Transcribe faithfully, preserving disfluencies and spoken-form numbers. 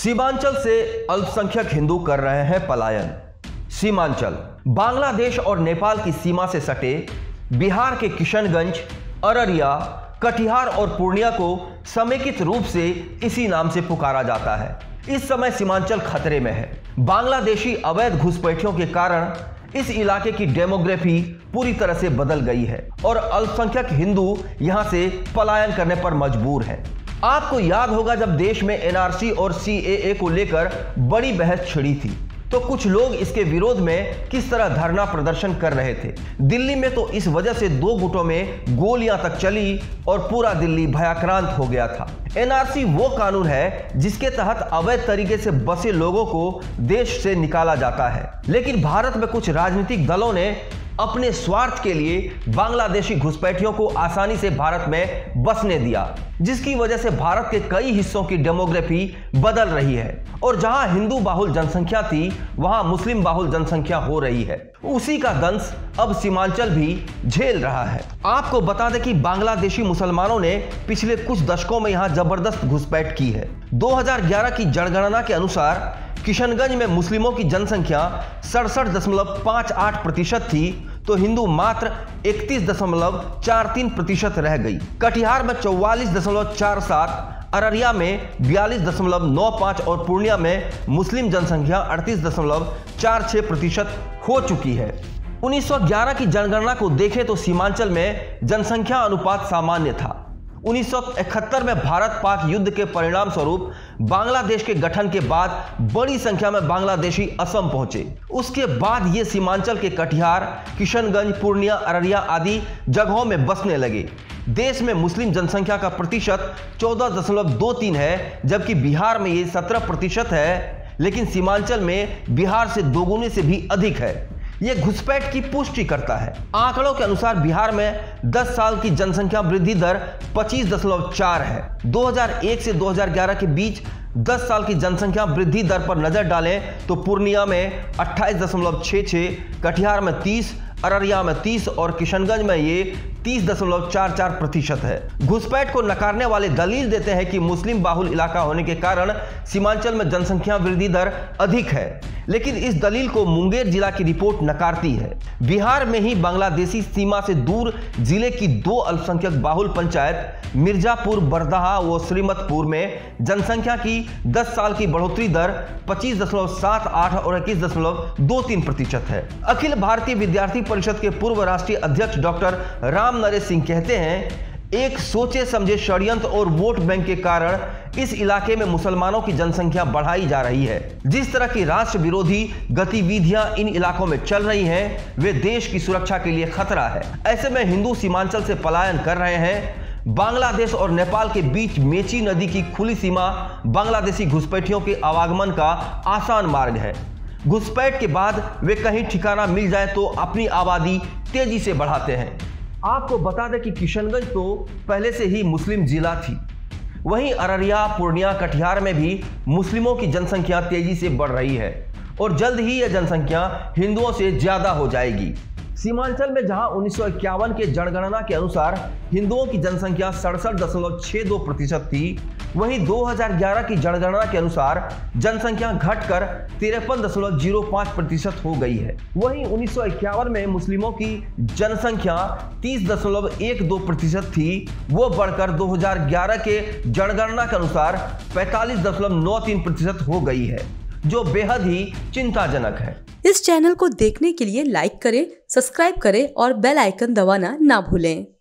सीमांचल से अल्पसंख्यक हिंदू कर रहे हैं पलायन। सीमांचल बांग्लादेश और नेपाल की सीमा से सटे बिहार के किशनगंज, अररिया, कटिहार और पूर्णिया को समेकित रूप से इसी नाम से पुकारा जाता है। इस समय सीमांचल खतरे में है। बांग्लादेशी अवैध घुसपैठियों के कारण इस इलाके की डेमोग्राफी पूरी तरह से बदल गई है और अल्पसंख्यक हिंदू यहां से पलायन करने पर मजबूर हैं। आपको याद होगा जब देश में एन आर सी और सी ए ए को लेकर बड़ी बहस छिड़ी थी तो कुछ लोग इसके विरोध में किस तरह धरना प्रदर्शन कर रहे थे। दिल्ली में तो इस वजह से दो गुटों में गोलियां तक चली और पूरा दिल्ली भयाक्रांत हो गया था। एन आर सी वो कानून है जिसके तहत अवैध तरीके से बसे लोगों को देश से निकाला जाता है, लेकिन भारत में कुछ राजनीतिक दलों ने अपने स्वार्थ के लिए बांग्लादेशी घुसपैठियों को आसानी से भारत में बसने दिया, जिसकी वजह से भारत के कई हिस्सों की डेमोग्राफी बदल रही है और जहां हिंदू बाहुल जनसंख्या थी वहां मुस्लिम बाहुल जनसंख्या हो रही है। उसी का दंश अब सीमांचल भी झेल रहा है। आपको बता दें कि बांग्लादेशी मुसलमानों ने पिछले कुछ दशकों में यहां जबरदस्त घुसपैठ की है। दो हज़ार ग्यारह की जनगणना के अनुसार किशनगंज में मुस्लिमों की जनसंख्या सड़सठ दशमलव पाँच आठ प्रतिशत थी तो हिंदू मात्र इकतीस दशमलव चार तीन प्रतिशत रह गई। कटिहार में चौवालीस दशमलव चार सात, अररिया में बयालीस दशमलव नौ पाँच और पूर्णिया में मुस्लिम जनसंख्या अड़तीस दशमलव चार छह प्रतिशत हो चुकी है। उन्नीस सौ ग्यारह की जनगणना को देखें तो सीमांचल में जनसंख्या अनुपात सामान्य था। उन्नीस सौ इकहत्तर में भारत पाक युद्ध के परिणाम स्वरूप बांग्लादेश के गठन के बाद बड़ी संख्या में बांग्लादेशी असम पहुंचे। उसके बाद ये सीमांचल के कटिहार, किशनगंज, पूर्णिया, अररिया आदि जगहों में बसने लगे। देश में मुस्लिम जनसंख्या का प्रतिशत चौदह दशमलव दो तीन है, जबकि बिहार में ये सत्रह प्रतिशत है, लेकिन सीमांचल में बिहार से दोगुने से भी अधिक है। यह घुसपैठ की पुष्टि करता है। आंकड़ों के अनुसार बिहार में दस साल की जनसंख्या वृद्धि दर पच्चीस दशमलव चार है। दो हज़ार एक से दो हज़ार ग्यारह के बीच दस साल की जनसंख्या वृद्धि दर पर नजर डालें तो पूर्णिया में अट्ठाईस दशमलव छह छह, कटिहार में तीस, अररिया में तीस और किशनगंज में ये तीस दशमलव चार चार प्रतिशत है। घुसपैठ को नकारने वाले दलील देते हैं कि मुस्लिम बाहुल इलाका होने के कारण सीमांचल में जनसंख्या वृद्धि दर अधिक है, लेकिन इस दलील को मुंगेर जिला की रिपोर्ट नकारती है। बिहार में ही बांग्लादेशी सीमा से दूर जिले की दो अल्पसंख्यक बाहुल पंचायत मिर्जापुर, बरदहा व श्रीमतपुर में जनसंख्या की दस साल की बढ़ोतरी दर पच्चीस दशमलव सात आठ और इक्कीस दशमलव दो तीन प्रतिशत है। अखिल भारतीय विद्यार्थी परिषद के पूर्व राष्ट्रीय अध्यक्ष डॉक्टर राम नरेश सिंह कहते हैं, एक सोचे समझे षड्यंत्र और वोट बैंक के कारण इस इलाके में मुसलमानों की जनसंख्या बढ़ाई जा रही है। जिस तरह की राष्ट्र विरोधी गतिविधियां इन इलाकों में चल रही हैं, वे देश की सुरक्षा के लिए खतरा है। ऐसे में हिंदू सीमांचल से पलायन कर रहे हैं। बांग्लादेश और नेपाल के बीच मेची नदी की खुली सीमा बांग्लादेशी घुसपैठियों के आवागमन का आसान मार्ग है। घुसपैठ के बाद वे कहीं ठिकाना मिल जाए तो अपनी आबादी तेजी से बढ़ाते हैं। आपको बता दें कि किशनगंज तो पहले से ही मुस्लिम जिला थी। वहीं अररिया, पूर्णिया, कटिहार में भी मुस्लिमों की जनसंख्या तेजी से बढ़ रही है और जल्द ही यह जनसंख्या हिंदुओं से ज्यादा हो जाएगी। सीमांचल में जहां उन्नीस सौ इक्यावन के जनगणना के अनुसार हिंदुओं की जनसंख्या सड़सठ दशमलव छह दो प्रतिशत थी, वहीं दो हज़ार ग्यारह की जनगणना के अनुसार जनसंख्या घटकर तिरपन दशमलव जीरो पाँच प्रतिशत हो गई है। वहीं उन्नीस सौ इक्यावन में मुस्लिमों की जनसंख्या तीस दशमलव एक दो प्रतिशत थी, वो बढ़कर दो हज़ार ग्यारह के जनगणना के अनुसार पैंतालीस दशमलव नौ तीन प्रतिशत हो गई है, जो बेहद ही चिंताजनक है। इस चैनल को देखने के लिए लाइक करें, सब्सक्राइब करें और बेल आइकन दबाना ना भूलें।